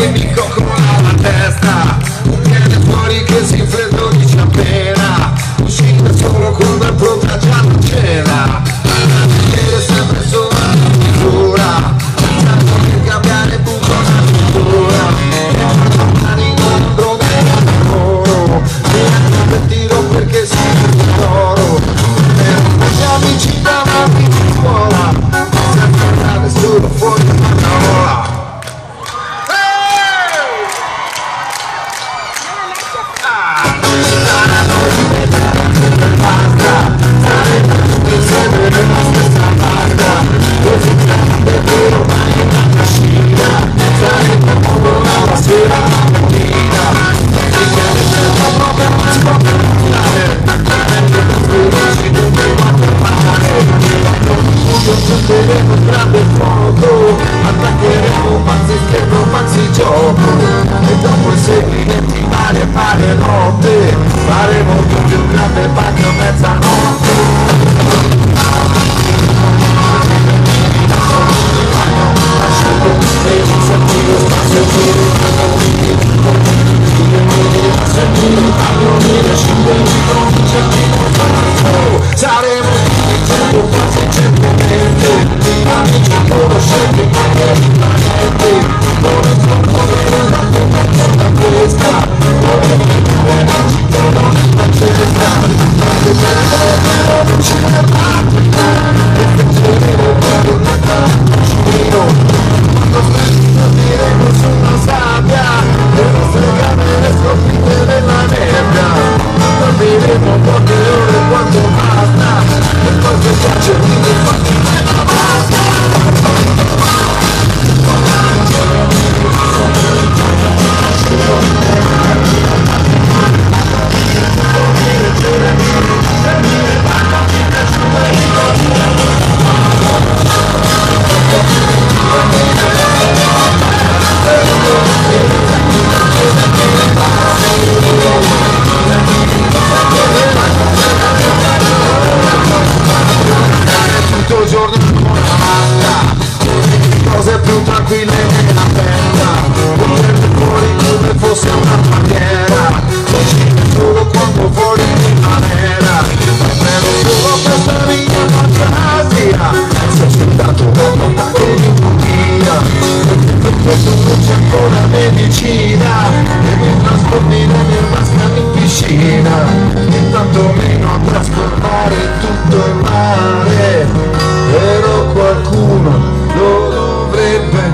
mi coccola la testa, un piede fuori che si infreddolisce appena, uscire solo quando è pronta già non c'era, vedere sempre solo la figura, pensando che cambiare buco una figura, domani non droga e lavoro, mi per tiro perché sono d'oro, per gli amici davanti in scuola, senza andare solo fuori da tavola. Insieme nella stessa barca, così grande che ormai è una cascina, saremo come la sera la mattina, e che adesso proprio non si può camminare, perché non si deve guardare, quando sentiremo un grande fuoco, attaccheremo pazzi schermo, pazzi gioco, e dopo i seguimenti mare e mare notte, faremo tutti un grande bagno a mezzanotte. Saremo tutti quasi certamente amici conoscenti anche rimanenti, non è troppo vero la da questa, non è vero la città non è francesa, non c'è la patria, e facceremo per una diremo su una sabbia, le nostre camere scolpite nella nebbia, dormiremo poche ore quanto basta, e poi che piace di fatti nella basta. Tutto il giorno con la macchina, cose più tranquille nella tenda, poter fuori come fosse una bandiera, uscire solo quando fuori primavera, spero solo questa mia fantasia, sei soltanto un montaggio di utopia, perché per questo non c'è ancora medicina, e mi trasformino nel maschera in piscina, e tanto meno a trasformare tutto in mare, però qualcuno lo dovrebbe